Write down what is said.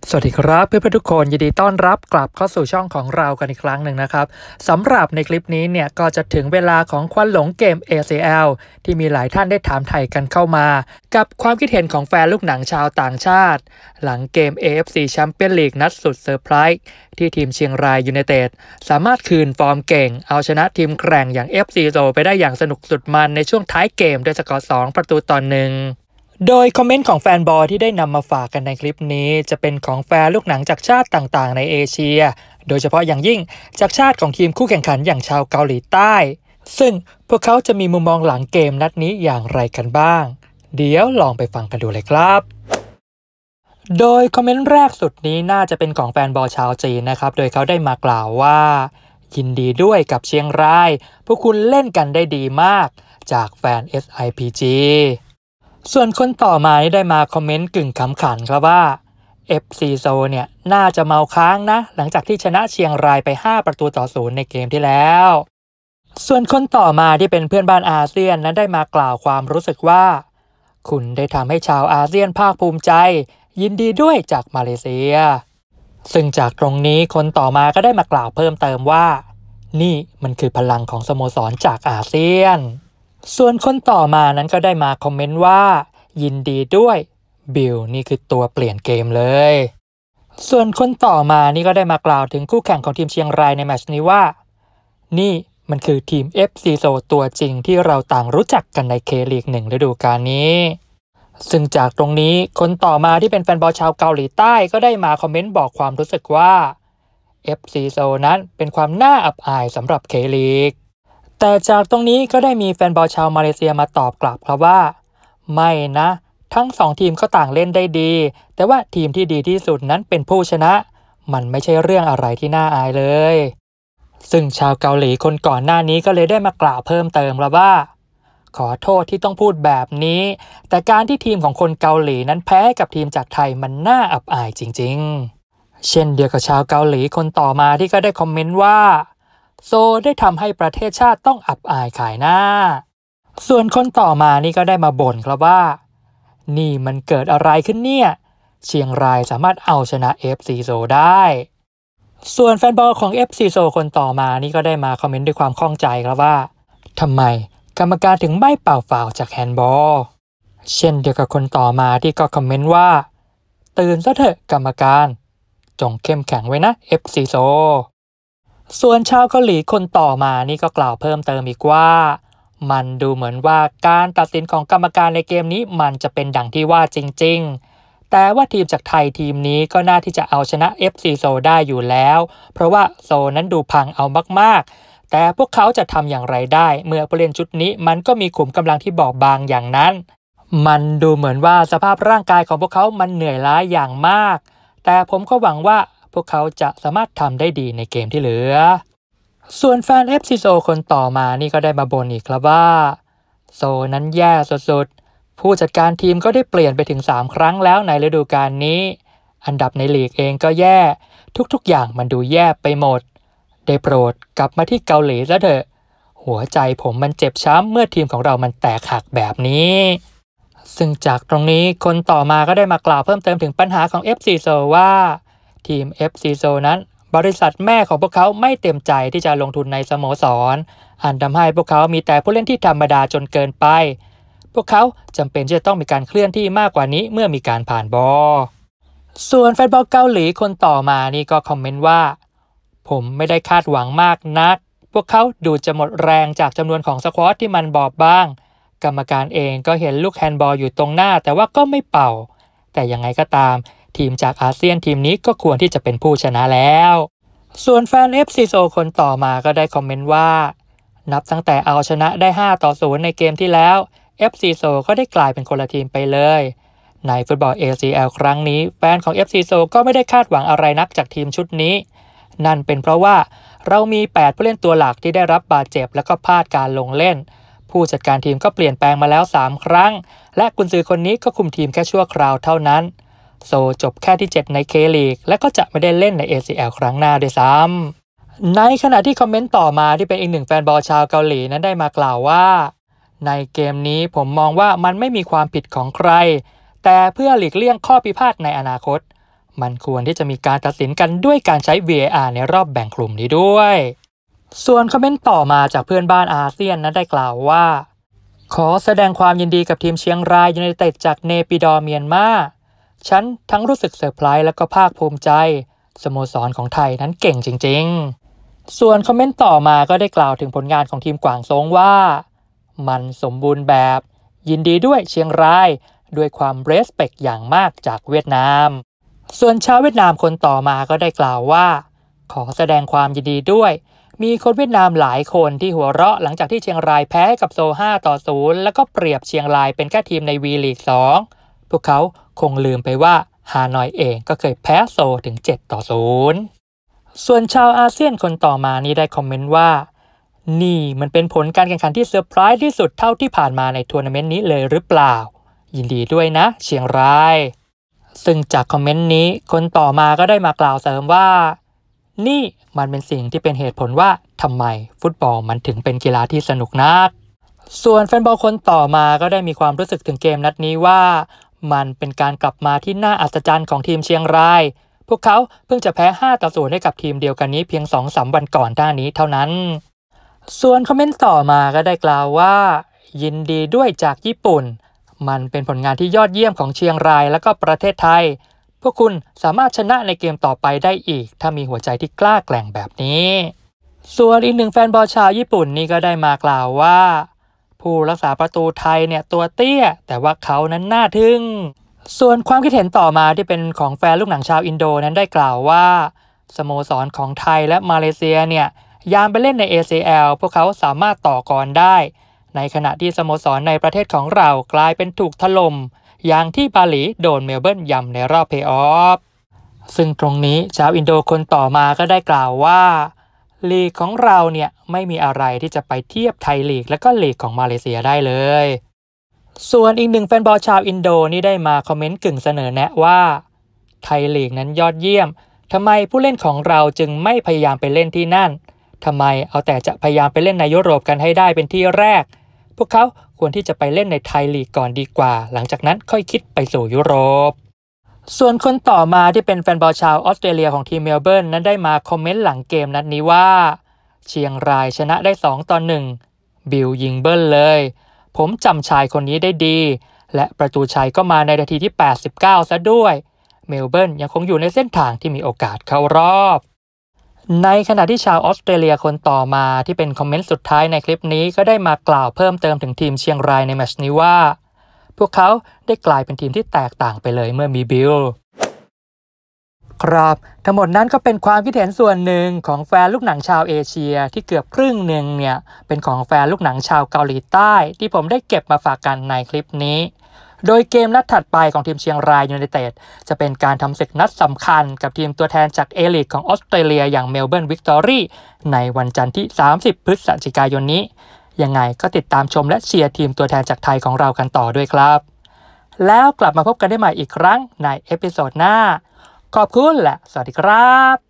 สวัสดีครับเพื่อนๆทุกคนยินดีต้อนรับกลับเข้าสู่ช่องของเรากันอีกครั้งหนึ่งนะครับสำหรับในคลิปนี้เนี่ยก็จะถึงเวลาของควันหลงเกม ACL ที่มีหลายท่านได้ถามไถ่กันเข้ามากับความคิดเห็นของแฟนลูกหนังชาวต่างชาติหลังเกม AFC Champions League นัดสุดเซอร์ไพรส์ที่ทีมเชียงรายยูไนเต็ดสามารถคืนฟอร์มเก่งเอาชนะทีมแกร่งอย่าง FC โซไปได้อย่างสนุกสุดมันในช่วงท้ายเกมด้วยสกอร์2-1โดยคอมเมนต์ของแฟนบอลที่ได้นำมาฝากกันในคลิปนี้จะเป็นของแฟนลูกหนังจากชาติต่างๆในเอเชียโดยเฉพาะอย่างยิ่งจากชาติของทีมคู่แข่งขันอย่างชาวเกาหลีใต้ซึ่งพวกเขาจะมีมุมมองหลังเกมนัดนี้อย่างไรกันบ้างเดี๋ยวลองไปฟังกันดูเลยครับโดยคอมเมนต์แรกสุดนี้น่าจะเป็นของแฟนบอลชาวจีนนะครับโดยเขาได้มากล่าวว่ายินดีด้วยกับเชียงรายพวกคุณเล่นกันได้ดีมากจากแฟน SIPGส่วนคนต่อมาได้มาคอมเมนต์กึ่งขำขันครับว่า FC โซเนี่ยน่าจะเมาค้างนะหลังจากที่ชนะเชียงรายไป5-0ในเกมที่แล้วส่วนคนต่อมาที่เป็นเพื่อนบ้านอาเซียนนั้นได้มากล่าวความรู้สึกว่าคุณได้ทำให้ชาวอาเซียนภาคภูมิใจยินดีด้วยจากมาเลเซียซึ่งจากตรงนี้คนต่อมาก็ได้มากล่าวเพิ่มเติมว่านี่มันคือพลังของสโมสรจากอาเซียนส่วนคนต่อมานั้นก็ได้มาคอมเมนต์ว่ายินดีด้วยบิลนี่คือตัวเปลี่ยนเกมเลยส่วนคนต่อมานี่ก็ได้มากล่าวถึงคู่แข่งของทีมเชียงรายในแมตช์นี้ว่านี่มันคือทีม FC โซตัวจริงที่เราต่างรู้จักกันในเคลีก1ฤดูกาลนี้ซึ่งจากตรงนี้คนต่อมาที่เป็นแฟนบอลชาวเกาหลีใต้ก็ได้มาคอมเมนต์บอกความรู้สึกว่า FC โซนั้นเป็นความน่าอับอายสำหรับเคลีกแต่จากตรงนี้ก็ได้มีแฟนบอลชาวมาเลเซียมาตอบกลับครับว่าไม่นะทั้ง2ทีมก็ต่างเล่นได้ดีแต่ว่าทีมที่ดีที่สุดนั้นเป็นผู้ชนะมันไม่ใช่เรื่องอะไรที่น่าอายเลยซึ่งชาวเกาหลีคนก่อนหน้านี้ก็เลยได้มากล่าวเพิ่มเติมครับว่าขอโทษที่ต้องพูดแบบนี้แต่การที่ทีมของคนเกาหลีนั้นแพ้กับทีมจากไทยมันน่าอับอายจริงๆเช่นเดียวกับชาวเกาหลีคนต่อมาที่ก็ได้คอมเมนต์ว่าโซได้ทำให้ประเทศชาติต้องอับอายขายหน้าส่วนคนต่อมานี่ก็ได้มาบ่นครับว่านี่มันเกิดอะไรขึ้นเนี่ยเชียงรายสามารถเอาชนะ FC โซได้ส่วนแฟนบอลของ FC โซคนต่อมานี่ก็ได้มาคอมเมนต์ด้วยความข้องใจครับว่าทำไมกรรมการถึงไม่เป่าฟาวล์จากแฮนด์บอลเช่นเดียวกับคนต่อมาที่ก็คอมเมนต์ว่าตื่นซะเถอะกรรมการจงเข้มแข็งไว้นะ FC โซส่วนชาวเกาหลีคนต่อมานี่ก็กล่าวเพิ่มเติมอีกว่ามันดูเหมือนว่าการตัดสินของกรรมการในเกมนี้มันจะเป็นดั่งที่ว่าจริงๆแต่ว่าทีมจากไทยทีมนี้ก็น่าที่จะเอาชนะ FC โซได้อยู่แล้วเพราะว่าโซนั้นดูพังเอามากๆแต่พวกเขาจะทำอย่างไรได้เมื่อผู้เล่นชุดนี้มันก็มีขุมกำลังที่บอบบางอย่างนั้นมันดูเหมือนว่าสภาพร่างกายของพวกเขามันเหนื่อยล้าอย่างมากแต่ผมก็หวังว่าพวกเขาจะสามารถทำได้ดีในเกมที่เหลือส่วนแฟน FC โซคนต่อมานี่ก็ได้มาบ่นอีกครับว่าโซนั้นแย่สุดๆผู้จัดการทีมก็ได้เปลี่ยนไปถึง3ครั้งแล้วในฤดูกาลนี้อันดับในลีกเองก็แย่ทุกๆอย่างมันดูแย่ไปหมดได้โปรดกลับมาที่เกาหลีซะเถอะหัวใจผมมันเจ็บช้ำเมื่อทีมของเรามันแตกหักแบบนี้ซึ่งจากตรงนี้คนต่อมาก็ได้มากล่าวเพิ่มเติมถึงปัญหาของ FC โซว่าทีม FC โซนั้นบริษัทแม่ของพวกเขาไม่เต็มใจที่จะลงทุนในสโมสรอันทำให้พวกเขามีแต่ผู้เล่นที่ธรรมดาจนเกินไปพวกเขาจำเป็นที่จะต้องมีการเคลื่อนที่มากกว่านี้เมื่อมีการผ่านบอลส่วนแฟนบอลเกาหลีคนต่อมานี่ก็คอมเมนต์ว่าผมไม่ได้คาดหวังมากนักพวกเขาดูจะหมดแรงจากจำนวนของสควอตที่มันบอบบางกรรมการเองก็เห็นลูกแฮนด์บอลอยู่ตรงหน้าแต่ว่าก็ไม่เป่าแต่ยังไงก็ตามทีมจากอาเซียนทีมนี้ก็ควรที่จะเป็นผู้ชนะแล้วส่วนแฟน FC โซคนต่อมาก็ได้คอมเมนต์ว่านับตั้งแต่เอาชนะได้5-0ในเกมที่แล้ว FC โซก็ได้กลายเป็นคนละทีมไปเลยในฟุตบอล ACL ครั้งนี้แฟนของ FC โซก็ไม่ได้คาดหวังอะไรนักจากทีมชุดนี้นั่นเป็นเพราะว่าเรามี8ผู้เล่นตัวหลักที่ได้รับบาดเจ็บและก็พลาดการลงเล่นผู้จัดการทีมก็เปลี่ยนแปลงมาแล้ว3ครั้งและกุนซือคนนี้ก็คุมทีมแค่ชั่วคราวเท่านั้นโซจบแค่ที่7ในเคลีกและก็จะไม่ได้เล่นใน ACL ครั้งหน้าด้วยซ้ำในขณะที่คอมเมนต์ต่อมาที่เป็นอีกหนึ่งแฟนบอลชาวเกาหลีนั้นได้มากล่าวว่าในเกมนี้ผมมองว่ามันไม่มีความผิดของใครแต่เพื่อหลีกเลี่ยงข้อพิพาทในอนาคตมันควรที่จะมีการตัดสินกันด้วยการใช้ VAR ในรอบแบ่งกลุ่มนี้ด้วยส่วนคอมเมนต์ต่อมาจากเพื่อนบ้านอาเซียนนั้นได้กล่าวว่าขอแสดงความยินดีกับทีมเชียงรายยูไนเต็ดจากเนปิดอร์เมียนมาฉันทั้งรู้สึกเซอร์ไพรส์และก็ภาคภูมิใจสโมสรของไทยนั้นเก่งจริงๆส่วนคอมเมนต์ต่อมาก็ได้กล่าวถึงผลงานของทีมกวางซงว่ามันสมบูรณ์แบบยินดีด้วยเชียงรายด้วยความเรสเพคอย่างมากจากเวียดนามส่วนชาวเวียดนามคนต่อมาก็ได้กล่าวว่าขอแสดงความยินดีด้วยมีคนเวียดนามหลายคนที่หัวเราะหลังจากที่เชียงรายแพ้กับโซ5-0แล้วก็เปรียบเชียงรายเป็นแค่ทีมในวีลีก2พวกเขาคงลืมไปว่าฮานอยเองก็เคยแพ้โซถึง7-0ส่วนชาวอาเซียนคนต่อมานี้ได้คอมเมนต์ว่านี่มันเป็นผลการแข่งขันที่เซอร์ไพรส์ที่สุดเท่าที่ผ่านมาในทัวร์นาเมนต์นี้เลยหรือเปล่ายินดีด้วยนะเชียงรายซึ่งจากคอมเมนต์นี้คนต่อมาก็ได้มากล่าวเสริมว่านี่มันเป็นสิ่งที่เป็นเหตุผลว่าทำไมฟุตบอลมันถึงเป็นกีฬาที่สนุกนักส่วนแฟนบอลคนต่อมาก็ได้มีความรู้สึกถึงเกมนัดนี้ว่ามันเป็นการกลับมาที่น่าอัศจรรย์ของทีมเชียงรายพวกเขาเพิ่งจะแพ้5-0ให้กับทีมเดียวกันนี้เพียง 2-3 วันก่อนหน้านี้เท่านั้นส่วนคอมเมนต์ต่อมาก็ได้กล่าวว่ายินดีด้วยจากญี่ปุ่นมันเป็นผลงานที่ยอดเยี่ยมของเชียงรายและก็ประเทศไทยพวกคุณสามารถชนะในเกมต่อไปได้อีกถ้ามีหัวใจที่กล้าแกร่งแบบนี้ส่วนอีกหนึ่งแฟนบอลชาวญี่ปุ่นนี่ก็ได้มากล่าวว่าผู้รักษาประตูไทยเนี่ยตัวเตี้ยแต่ว่าเขานั้นน่าทึ่งส่วนความคิดเห็นต่อมาที่เป็นของแฟนลูกหนังชาวอินโดนั้นได้กล่าวว่าสโมสรของไทยและมาเลเซียเนี่ยยามไปเล่นใน ACL พวกเขาสามารถต่อกรได้ในขณะที่สโมสรในประเทศของเรากลายเป็นถูกถล่มอย่างที่บาหลีโดนเมลเบิร์นยำในรอบเพลย์ออฟซึ่งตรงนี้ชาวอินโดคนต่อมาก็ได้กล่าวว่าลีกของเราเนี่ยไม่มีอะไรที่จะไปเทียบไทยลีกและก็ลีกของมาเลเซียได้เลยส่วนอีกหนึ่งแฟนบอลชาวอินโดนี่ได้มาคอมเมนต์กึ่งเสนอแนะว่าไทยลีกนั้นยอดเยี่ยมทำไมผู้เล่นของเราจึงไม่พยายามไปเล่นที่นั่นทำไมเอาแต่จะพยายามไปเล่นในยุโรปกันให้ได้เป็นที่แรกพวกเขาควรที่จะไปเล่นในไทยลีกก่อนดีกว่าหลังจากนั้นค่อยคิดไปสู่ยุโรปส่วนคนต่อมาที่เป็นแฟนบอลชาวออสเตรเลียของทีมเมลเบิร์นนั้นได้มาคอมเมนต์หลังเกมนัดนี้ว่าเชียงรายชนะได้2-1บิลยิงเบิ้ลเลยผมจำชายคนนี้ได้ดีและประตูชัยก็มาในนาทีที่89ซะด้วยเมลเบิร์นยังคงอยู่ในเส้นทางที่มีโอกาสเข้ารอบในขณะที่ชาวออสเตรเลียคนต่อมาที่เป็นคอมเมนต์สุดท้ายในคลิปนี้ก็ได้มากล่าวเพิ่มเติมถึงทีมเชียงรายในแมตช์นี้ว่าพวกเขาได้กลายเป็นทีมที่แตกต่างไปเลยเมื่อมีบิลครับทั้งหมดนั้นก็เป็นความคิดเห็นส่วนหนึ่งของแฟนลูกหนังชาวเอเชียที่เกือบครึ่งหนึ่งเนี่ยเป็นของแฟนลูกหนังชาวเกาหลีใต้ที่ผมได้เก็บมาฝากกันในคลิปนี้โดยเกมนัดถัดไปของทีมเชียงรายยูไนเต็ดจะเป็นการทำศึกนัดสำคัญกับทีมตัวแทนจากเอลีกของออสเตรเลียอย่างเมลเบิร์นวิกตอรี่ในวันจันทร์ที่30พฤศจิกายนนี้ยังไงก็ติดตามชมและเชียร์ทีมตัวแทนจากไทยของเรากันต่อด้วยครับแล้วกลับมาพบกันได้ใหม่อีกครั้งในเอพิโซดหน้าขอบคุณและสวัสดีครับ